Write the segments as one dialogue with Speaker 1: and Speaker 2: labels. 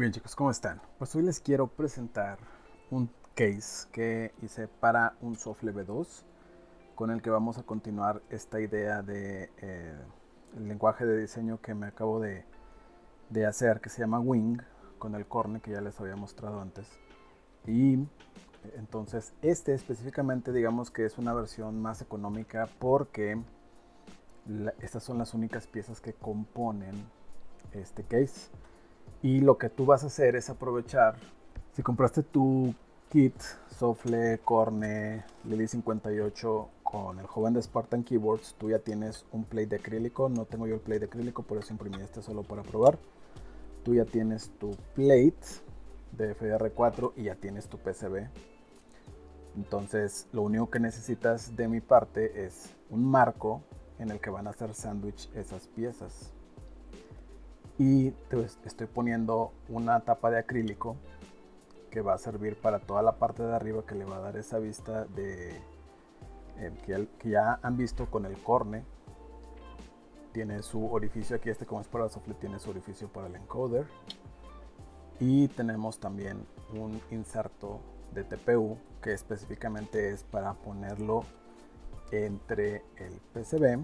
Speaker 1: Muy bien, chicos, ¿cómo están? Pues hoy les quiero presentar un case que hice para un Softle V2 con el que vamos a continuar esta idea de el lenguaje de diseño que me acabo de hacer, que se llama Wing, con el Corne que ya les había mostrado antes. Y entonces este específicamente digamos que es una versión más económica porque estas son las únicas piezas que componen este case. Y lo que tú vas a hacer es aprovechar, si compraste tu kit Softle, Corne, Lily 58 con el joven de Spartan Keyboards, tú ya tienes un plate de acrílico. No tengo yo el plate de acrílico, por eso imprimí este solo para probar. Tú ya tienes tu plate de FDR4 y ya tienes tu PCB. Entonces lo único que necesitas de mi parte es un marco en el que van a hacer sándwich esas piezas. Y te estoy poniendo una tapa de acrílico que va a servir para toda la parte de arriba, que le va a dar esa vista de que ya han visto con el Corne. Tiene su orificio aquí, como es para el Softle, tiene su orificio para el encoder. Y tenemos también un inserto de TPU que específicamente es para ponerlo entre el PCB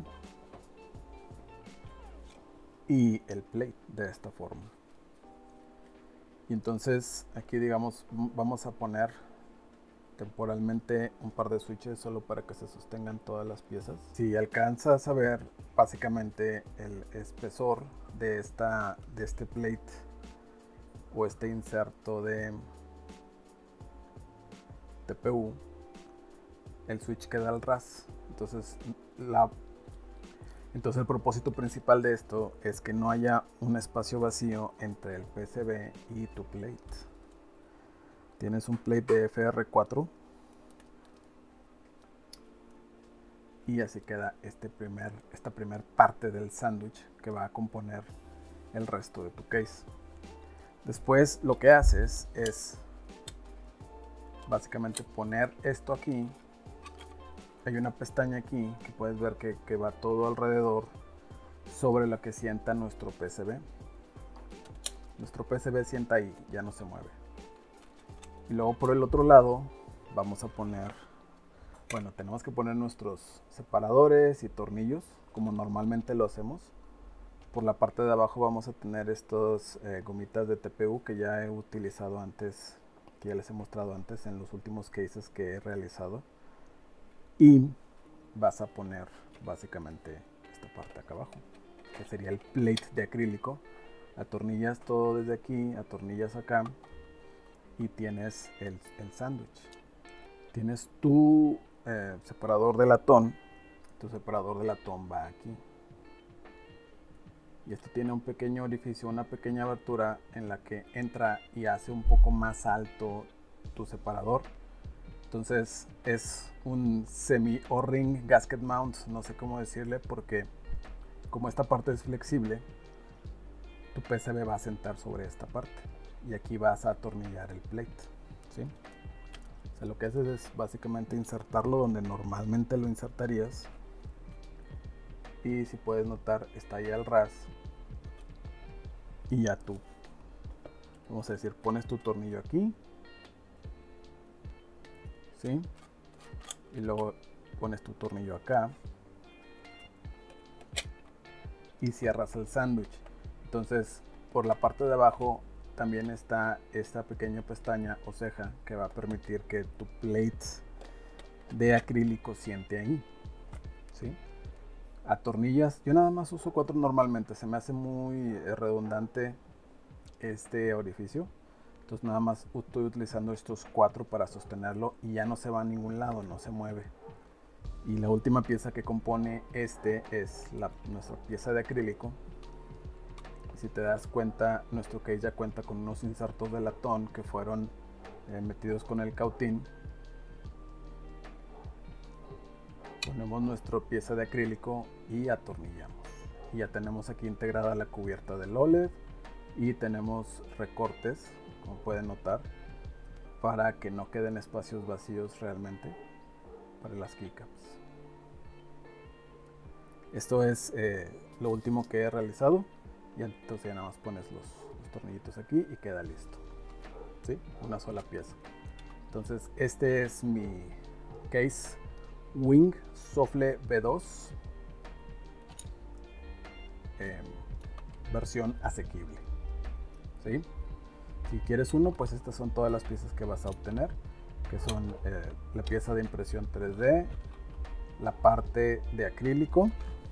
Speaker 1: y el plate de esta forma. Y entonces aquí digamos vamos a poner temporalmente un par de switches solo para que se sostengan todas las piezas. Si alcanzas a ver básicamente el espesor de este plate o este inserto de TPU, el switch queda al ras. Entonces el propósito principal de esto es que no haya un espacio vacío entre el PCB y tu plate. Tienes un plate de FR4 y así queda esta primer parte del sándwich que va a componer el resto de tu case. Después lo que haces es básicamente poner esto aquí. Hay una pestaña aquí que puedes ver que va todo alrededor sobre la que sienta nuestro PCB. Nuestro PCB sienta ahí, ya no se mueve. Y luego por el otro lado vamos a poner, bueno, tenemos que poner nuestros separadores y tornillos como normalmente lo hacemos. Por la parte de abajo vamos a tener estos gomitas de TPU que ya he utilizado antes, que ya les he mostrado antes en los últimos cases que he realizado. Y vas a poner básicamente esta parte acá abajo, que sería el plate de acrílico. Atornillas todo desde aquí, atornillas acá y tienes el sándwich. Tienes tu separador de latón. Tu separador de latón va aquí. Y esto tiene un pequeño orificio, una pequeña abertura en la que entra y hace un poco más alto tu separador. Entonces es un semi O-ring gasket mount, no sé cómo decirle, porque como esta parte es flexible, tu PCB va a sentar sobre esta parte y aquí vas a atornillar el plate, ¿sí? O sea, lo que haces es básicamente insertarlo donde normalmente lo insertarías. Y si puedes notar, está ahí al ras. Y ya tú, vamos a decir, pones tu tornillo aquí, ¿sí? Y luego pones tu tornillo acá y cierras el sándwich. Entonces, por la parte de abajo también está esta pequeña pestaña o ceja que va a permitir que tu plate de acrílico siente ahí, ¿sí? Atornillas, yo nada más uso 4 normalmente, se me hace muy redundante este orificio. Entonces nada más estoy utilizando estos 4 para sostenerlo y ya no se va a ningún lado, no se mueve. Y la última pieza que compone este es nuestra pieza de acrílico. Si te das cuenta, nuestro case ya cuenta con unos insertos de latón que fueron metidos con el cautín. Ponemos nuestra pieza de acrílico y atornillamos. Y ya tenemos aquí integrada la cubierta del OLED y tenemos recortes, como pueden notar, para que no queden espacios vacíos realmente para las keycaps. Esto es lo último que he realizado y entonces ya nada más pones los tornillitos aquí y queda listo. ¿Sí? Una sola pieza. Entonces este es mi case Wing Sofle V2 versión asequible. ¿Sí? Si quieres uno, pues estas son todas las piezas que vas a obtener, que son la pieza de impresión 3D, la parte de acrílico,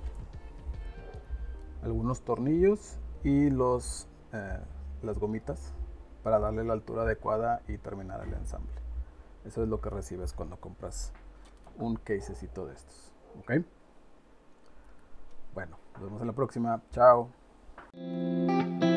Speaker 1: algunos tornillos y las gomitas para darle la altura adecuada y terminar el ensamble. Eso es lo que recibes cuando compras un casecito de estos. ¿Ok? Bueno, nos vemos en la próxima. Chao.